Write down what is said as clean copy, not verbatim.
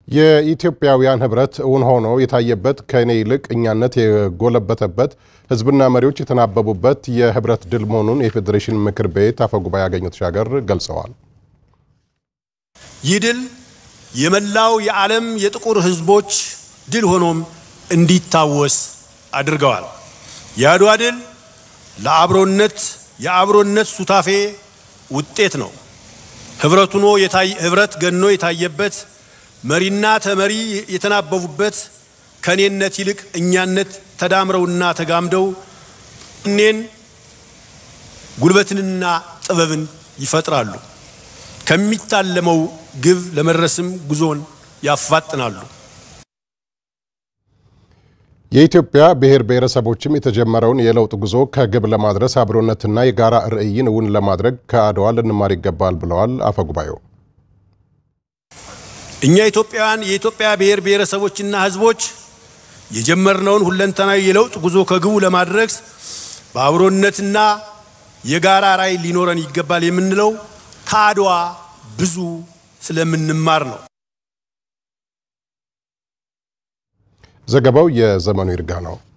የኢትዮጵያውያን ህብረት እውን ሆኖ የታየበት ከኔ ይልቅ እኛነት የጎለበተበት ህዝብና መሪዎች የተናበቡበት የህብረት ድል መሆኑን የፌዴሬሽን ምክር ቤት አፈጉባኤ አገኘሁ ተሻገር ገልጸዋል። ይህ ድል የመላው የዓለም የጥቁር ህዝቦች ድል ሆኖም እንዲታወስ አድርገዋል። የአድዋ ድል የአብሮነት ሱታፌ ውጤት ነው። ህብረት ገኖ የታየበት መሪና ተመሪ የተናበቡበት ከኔነት ይልቅ እኛነት ተዳምረውና ተጋምደው እኔን ጉልበትንና ጥበብን ይፈጥራሉ። ከሚታለመው ግብ ለመድረስም ጉዞን ያፋጥናሉ። የኢትዮጵያ ብሔር ብሔረሰቦችም የተጀመረውን የለውጥ ጉዞ ከግብ ለማድረስ አብሮነትና የጋራ ራዕይን እውን ለማድረግ ከአድዋ ልንማር ይገባል ብለዋል አፈጉባኤው። እኛ ኢትዮጵያውያን የኢትዮጵያ ብሔር ብሔረሰቦችና ህዝቦች የጀመርነውን ሁለንተናዊ የለውጥ ጉዞ ከግቡ ለማድረግ በአብሮነትና የጋራ ራዕይ ሊኖረን ይገባል የምንለው ከአድዋ ብዙ ስለምንማር ነው። ዘገባው የዘመኑ ይርጋ ነው።